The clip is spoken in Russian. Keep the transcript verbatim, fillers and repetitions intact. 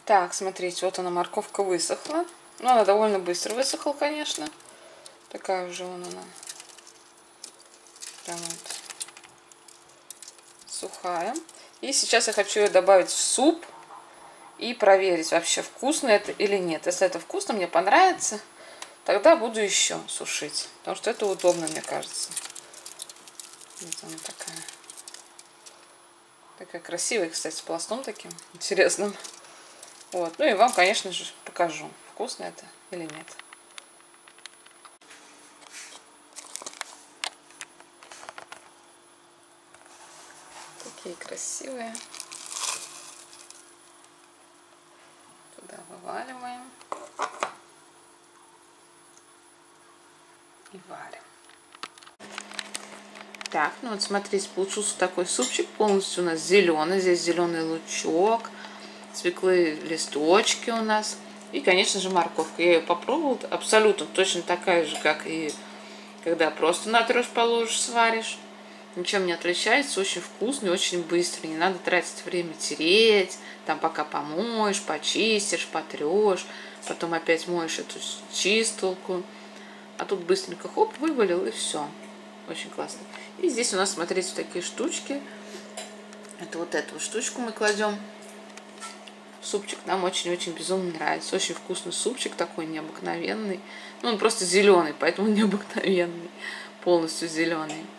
Так, смотрите, вот она, морковка высохла. Ну, она довольно быстро высохла, конечно. Такая уже вон она. Прям вот сухая. И сейчас я хочу ее добавить в суп и проверить, вообще вкусно это или нет. Если это вкусно, мне понравится, тогда буду еще сушить. Потому что это удобно, мне кажется. Вот она такая. Такая красивая, кстати, с пластом таким интересным. Вот. Ну и вам, конечно же, покажу, вкусно это или нет. Такие красивые. Туда вываливаем. И варим. Так, ну вот смотрите, получился такой супчик полностью у нас зеленый. Здесь зеленый лучок, свеклы листочки у нас. И, конечно же, морковка. Я ее попробовала. Абсолютно точно такая же, как и когда просто натрешь, положишь, сваришь. Ничем не отличается. Очень вкусный, очень быстрый. Не надо тратить время тереть. Там пока помоешь, почистишь, потрешь. Потом опять моешь эту чистилку. А тут быстренько хоп, вывалил и все. Очень классно. И здесь у нас, смотрите, такие штучки. Это вот эту штучку мы кладем. Супчик нам очень-очень безумно нравится. Очень вкусный супчик, такой необыкновенный. Ну, он просто зеленый, поэтому необыкновенный. Полностью зеленый.